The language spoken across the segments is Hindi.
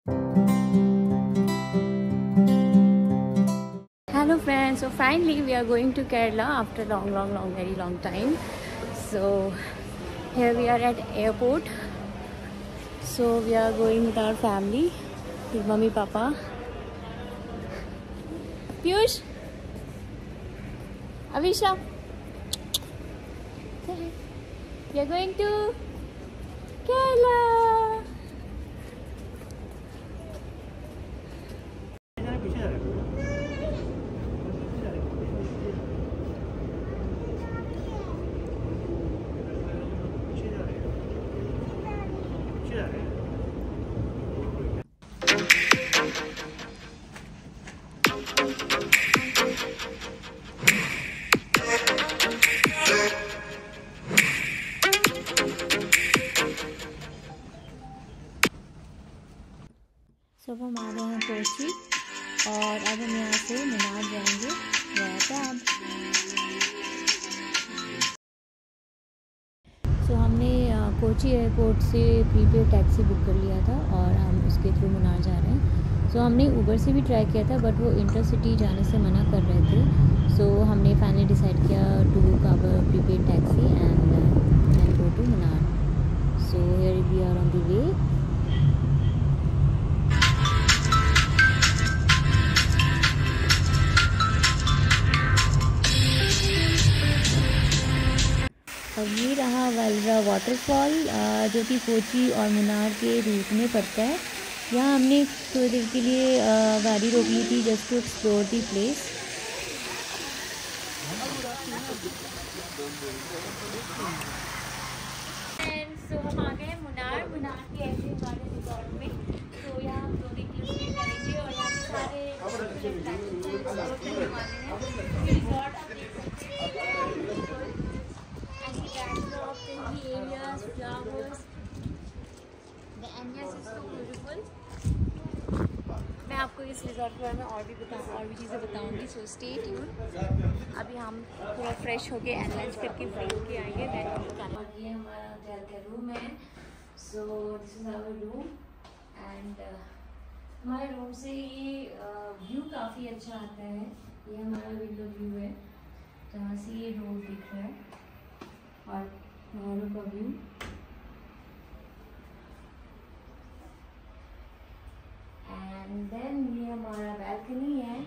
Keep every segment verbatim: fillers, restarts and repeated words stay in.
Hello friends, so finally we are going to Kerala after long long long very long time. So here we are at airport. So we are going with our family, with mummy, papa. Piyush, Avisha, we are going to Kerala. तो so, हम आ गए हैं कोची और अब हम यहाँ से मीनार जाएंगे वैताब। सो so, हमने कोची एयरपोर्ट से प्रीपेड टैक्सी बुक कर लिया था और हम उसके थ्रू मीनार जा रहे हैं। सो so, हमने ऊबर से भी ट्राई किया था बट वो इंटरसिटी जाने से मना कर रहे थे। सो so, हमने फाइनली डिसाइड किया to book our prepaid taxi and and go to Munnar. So here we are on the way. और ये रहा वेलरा वाटरफॉल जो कि कोची और मुन्नार के रूट में पड़ता है। यहाँ हमने थोड़ी देर के लिए गाड़ी रोक ली थी just to explore the place. सो हम आ गए मुन्नार मुन्नार के ऐसे हमारे रिजॉर्ट में। तो यहाँ हम दो दिन के लिए करेंगे और यहाँ सारे रिजॉर्ट आप देख सकते हैं। The areas, flowers, the ambience is so beautiful. मैं आपको इस रिजॉर्ट के बारे में और भी बता और भी चीज़ें बताऊंगी। So stay tuned. अभी हम थोड़ा फ्रेश होके एंड लंच करके फ्री होके आएंगे देन हम खाना। ये हमारा होटल का रूम है। So this is our room and हमारे रूम से ये व्यू uh, काफ़ी अच्छा आता है। ये हमारा विंडो व्यू है जहाँ से ये रोड दिख रहा है और पहाड़ों का व्यू। एंड देन ये हमारा बैल्कनी है।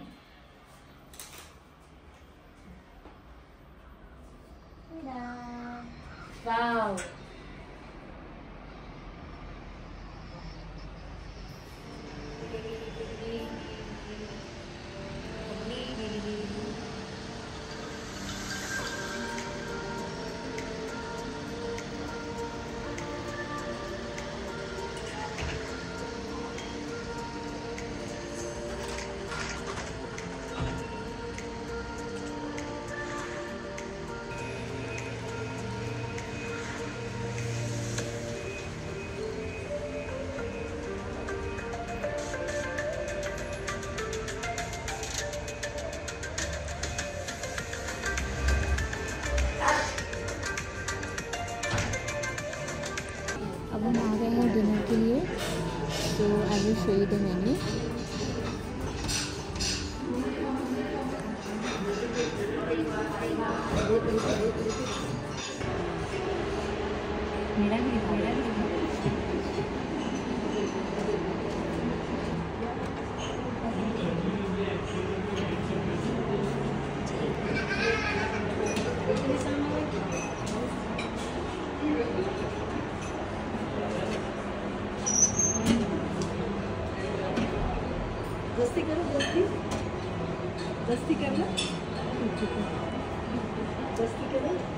वाओ, अब हम आ गए हैं डिनर के लिए। तो I will show you the menu. मेरा भी मेरा भी दस्ती करो, दस्ती दस्ती करना, दस्ती करो।